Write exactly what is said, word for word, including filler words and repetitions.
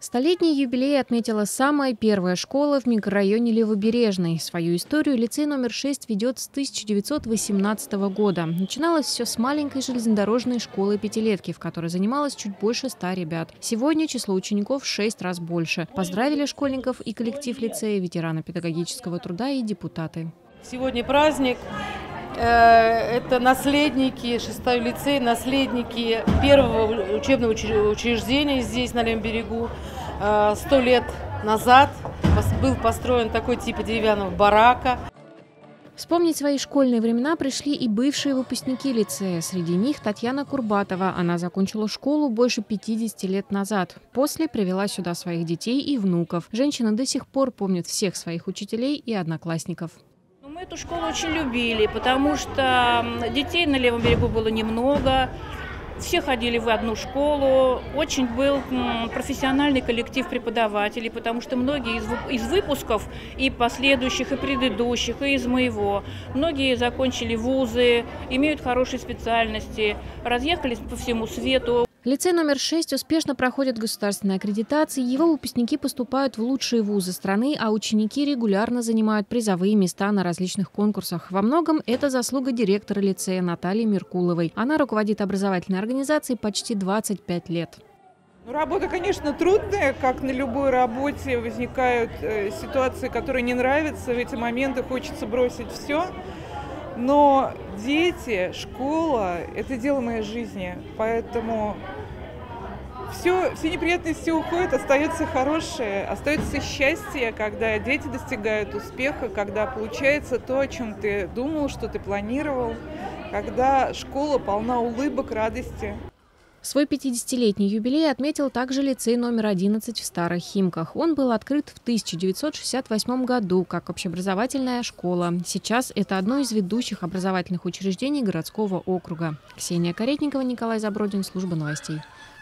Столетний юбилей отметила самая первая школа в микрорайоне Левобережный. Свою историю лицей номер шесть ведет с тысяча девятьсот восемнадцатого года. Начиналось все с маленькой железнодорожной школы-пятилетки, в которой занималось чуть больше ста ребят. Сегодня число учеников в шесть раз больше. Поздравили школьников и коллектив лицея, ветераны педагогического труда и депутаты. Сегодня праздник. Это наследники шестого лицея, наследники первого учебного учреждения здесь, на левом берегу. Сто лет назад был построен такой тип деревянного барака. Вспомнить свои школьные времена пришли и бывшие выпускники лицея. Среди них Татьяна Курбатова. Она закончила школу больше пятидесяти лет назад. После привела сюда своих детей и внуков. Женщина до сих пор помнит всех своих учителей и одноклассников. Мы эту школу очень любили, потому что детей на левом берегу было немного. Все ходили в одну школу. Очень был профессиональный коллектив преподавателей, потому что многие из выпусков, и последующих, и предыдущих, и из моего, многие закончили вузы, имеют хорошие специальности, разъехались по всему свету. Лицей номер шесть успешно проходит государственные аккредитации, его выпускники поступают в лучшие вузы страны, а ученики регулярно занимают призовые места на различных конкурсах. Во многом это заслуга директора лицея Натальи Меркуловой. Она руководит образовательной организацией почти двадцать пять лет. Работа, конечно, трудная, как на любой работе возникают ситуации, которые не нравятся, в эти моменты хочется бросить все. Но дети, школа – это дело моей жизни, поэтому все, все неприятности уходят, остается хорошее, остается счастье, когда дети достигают успеха, когда получается то, о чем ты думал, что ты планировал, когда школа полна улыбок, радости. Свой пятидесятилетний юбилей отметил также лицей номер одиннадцать в Старых Химках. Он был открыт в тысяча девятьсот шестьдесят восьмом году как общеобразовательная школа. Сейчас это одно из ведущих образовательных учреждений городского округа. Ксения Каретникова, Николай Забродин, служба новостей.